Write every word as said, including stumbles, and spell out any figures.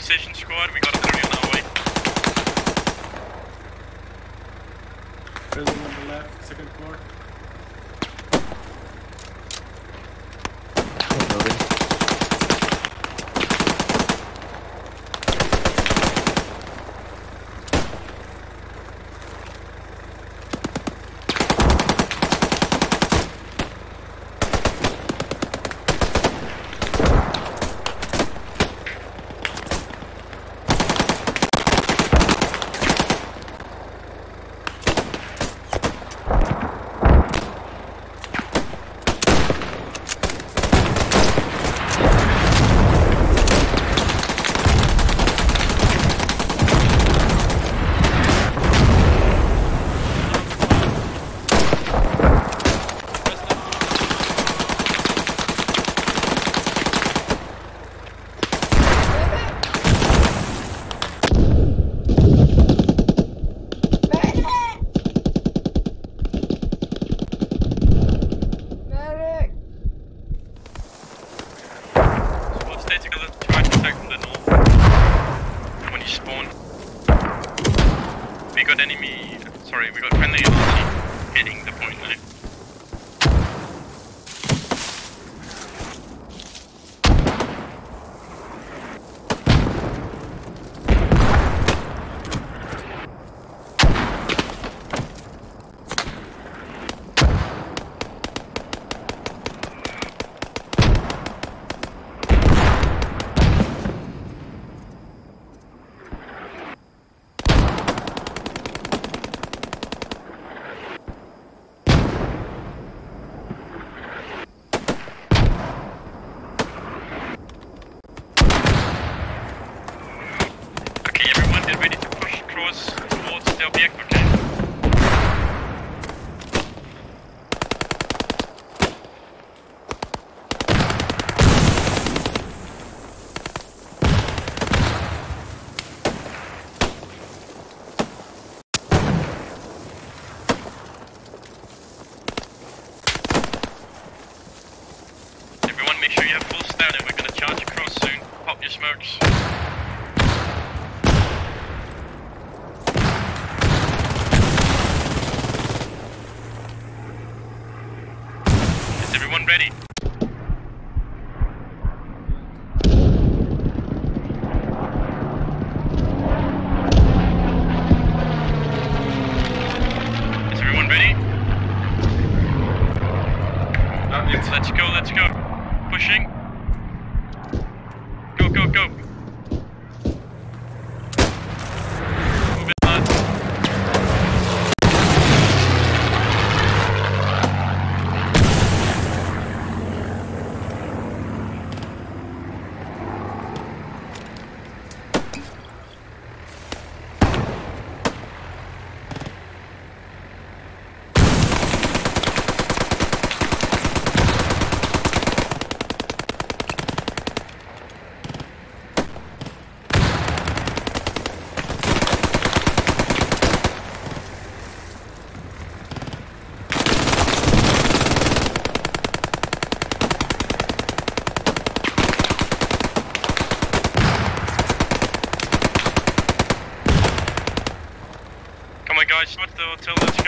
position, squad. We got a thirty on our way. Building on the left, second floor. Building. We got enemy, sorry, we got friendly enemy hitting the point now. Get ready to push across towards the object, okay? Everyone make sure you have full stamina, we're gonna charge across soon. Pop your smokes. Everyone ready? Is everyone ready? Not yet. Let's go, let's go. Pushing. Go, go, go. Move it, lads. Guys, what's the hotel? Let's